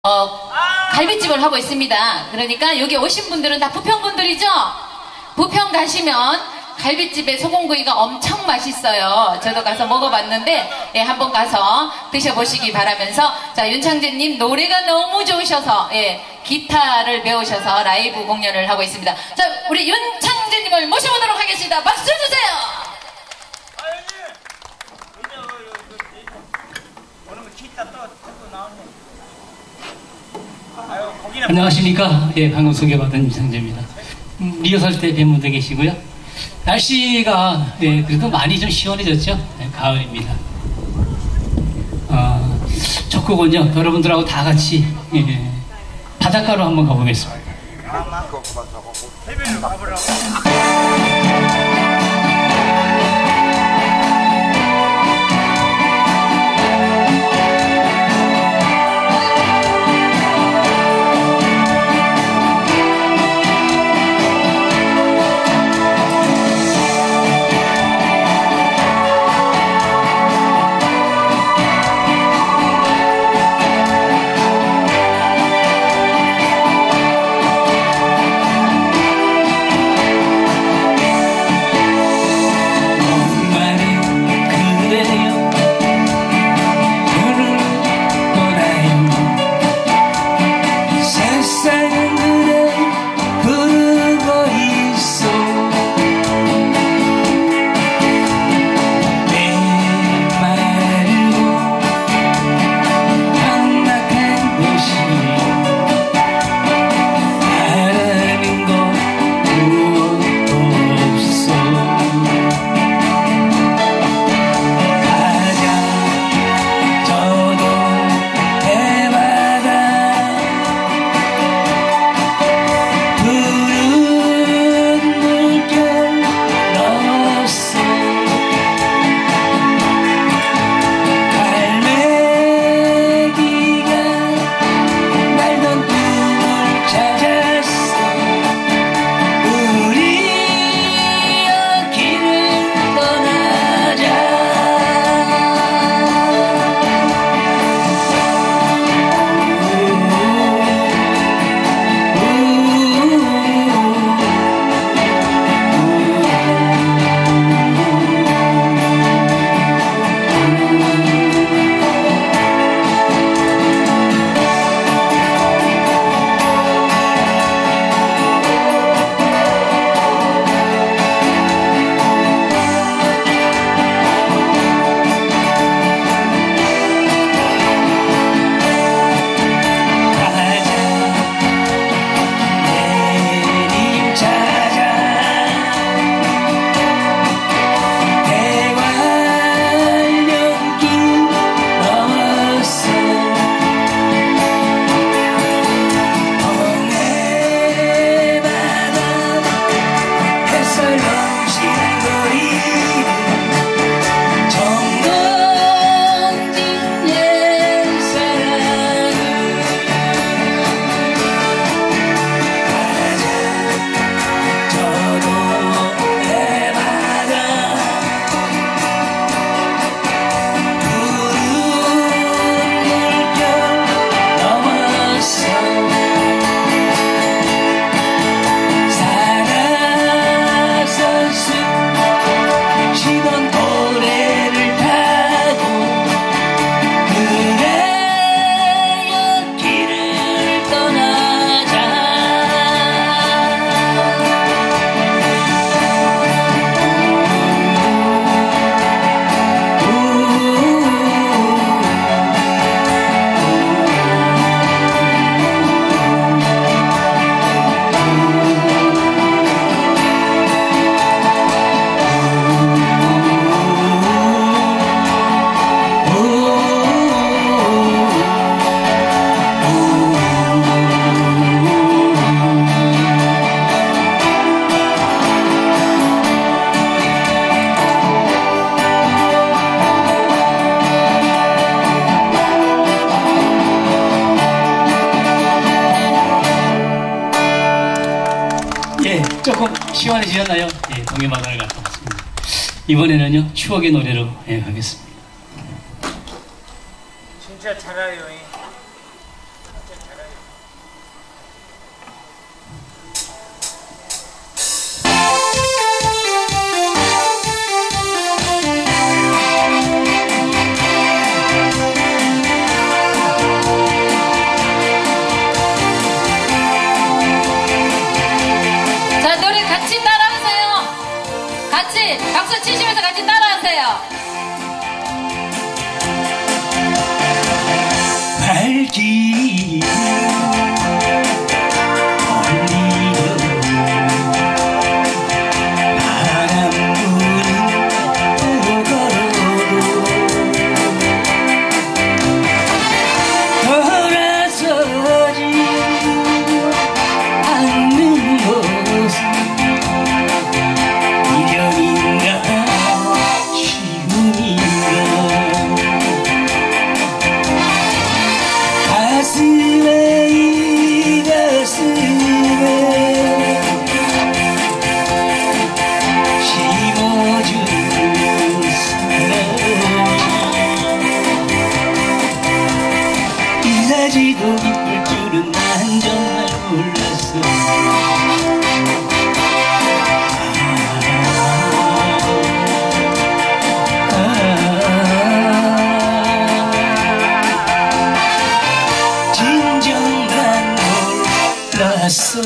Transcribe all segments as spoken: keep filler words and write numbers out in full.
어, 갈비집을 하고 있습니다. 그러니까 여기 오신 분들은 다 부평분들이죠? 부평 가시면 갈비집의 소금구이가 엄청 맛있어요. 저도 가서 먹어봤는데, 예, 한번 가서 드셔보시기 바라면서, 자, 윤창재님 노래가 너무 좋으셔서, 예, 기타를 배우셔서 라이브 공연을 하고 있습니다. 자, 우리 윤창재님을 모셔보도록 하겠습니다. 박수 주세요! 안녕하십니까. 예, 방금 소개받은 윤창재입니다. 음, 리허설 때 뵌 분도 계시고요. 날씨가 예, 그래도 많이 좀 시원해졌죠. 예, 가을입니다. 어, 첫 곡은요, 여러분들하고 다 같이 예, 바닷가로 한번 가보겠습니다. 해변을 가보라고. 조금 시원해지셨나요? 예, 동해바다를 갔다 왔습니다. 이번에는요, 추억의 노래로 예, 가겠습니다. 진짜 잘 알아요. 가지도 이쁠 줄은 난 정말 몰랐어. 진정 난 몰랐어.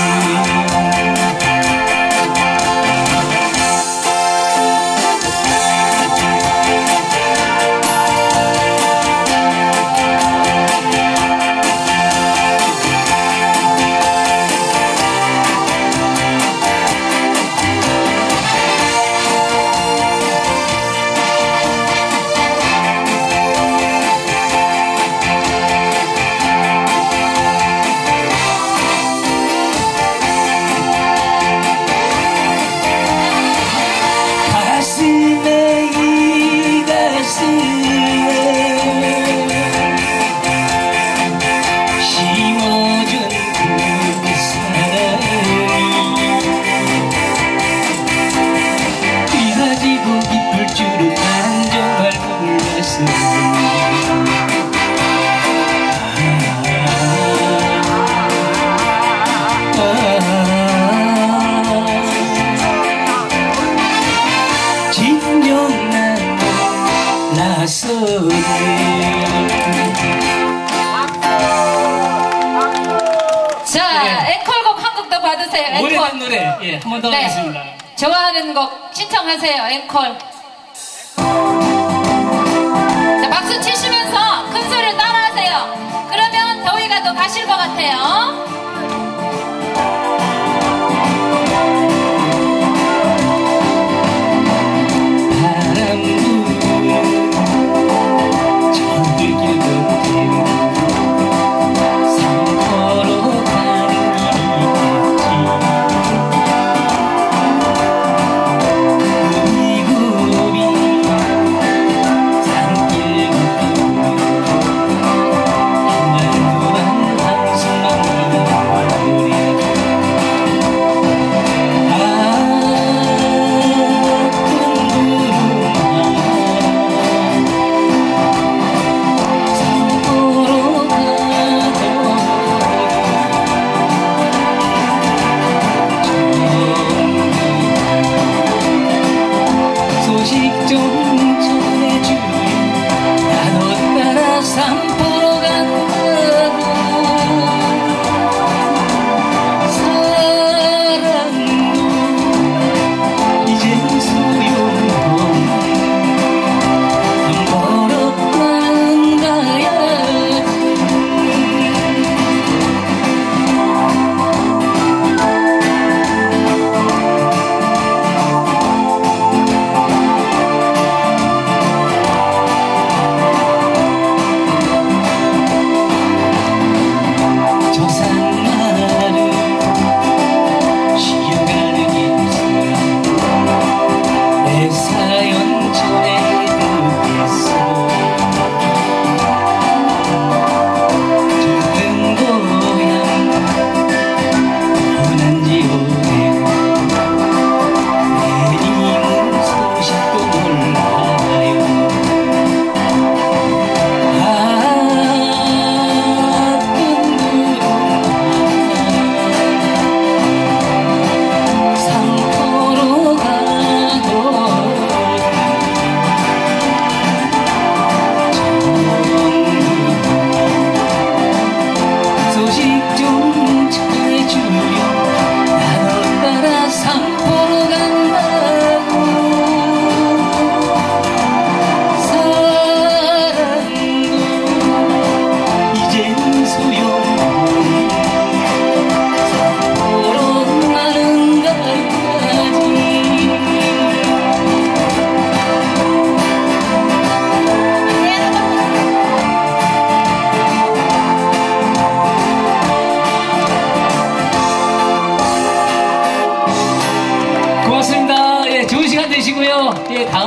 자, 네. 앵콜곡 한 곡 더 받으세요. 앵콜. 오래된 노래, 예, 한 번 더 네. 하겠습니다. 좋아하는 곡 신청하세요. 앵콜. 자, 박수 치시면서 큰 소리를 따라하세요. 그러면 더위가 더 가실 것 같아요.